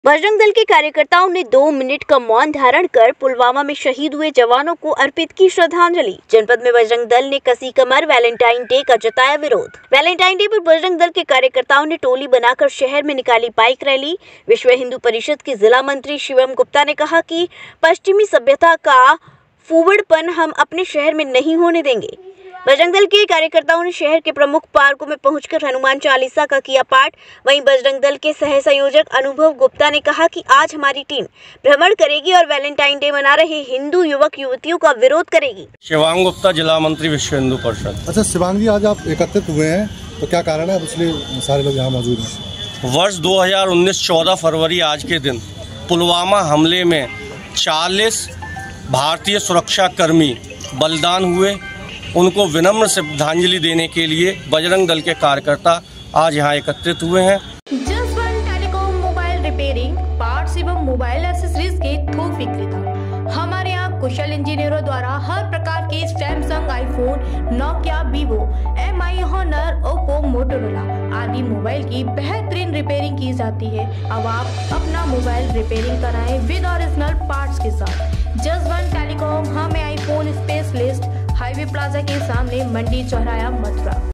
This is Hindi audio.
बजरंग दल के कार्यकर्ताओं ने 2 मिनट का मौन धारण कर पुलवामा में शहीद हुए जवानों को अर्पित की श्रद्धांजलि। जनपद में बजरंग दल ने कसी कमर वैलेंटाइन डे का जताया विरोध। वैलेंटाइन डे पर बजरंग दल के कार्यकर्ताओं ने टोली बनाकर शहर में निकाली बाइक रैली। विश्व हिंदू परिषद के जिला मंत्री शिवम गुप्ता ने कहा कि पश्चिमी सभ्यता का फूवड़पन हम अपने शहर में नहीं होने देंगे। बजरंग दल के कार्यकर्ताओं ने शहर के प्रमुख पार्कों में पहुंचकर हनुमान चालीसा का किया पाठ। वहीं बजरंग दल के सह संयोजक अनुभव गुप्ता ने कहा कि आज हमारी टीम भ्रमण करेगी और वैलेंटाइन डे मना रहे हिंदू युवक युवतियों का विरोध करेगी। शिवांग गुप्ता, जिला मंत्री, विश्व हिंदू परिषद। अच्छा शिवांग जी, आज आप एकत्रित हुए हैं तो क्या कारण है, इसलिए सारे लोग यहाँ मौजूद हैं? वर्ष 2019 14 फरवरी आज के दिन पुलवामा हमले में 40 भारतीय सुरक्षा कर्मी बलिदान हुए। उनको विनम्र श्रद्धांजलि देने के लिए बजरंग दल के कार्यकर्ता आज यहाँ एकत्रित हुए हैं। Just one telecom mobile repairing, parts एवं मोबाइल एक्सेसरीज के थोक विक्रेता। हमारे यहाँ कुशल इंजीनियरों द्वारा हर प्रकार के Samsung, iPhone, Nokia, Vivo, MI, Honor, Oppo, Motorola आदि मोबाइल की बेहतरीन रिपेयरिंग की जाती है। अब आप अपना मोबाइल रिपेयरिंग कराएं विद ओरिजिनल पार्ट्स के साथ। जस्ट वन टेलीकॉम, हमें आईफोन स्पेशलिस्ट, हाईवे प्लाजा के सामने, मंडी चौराहा, मथुरा।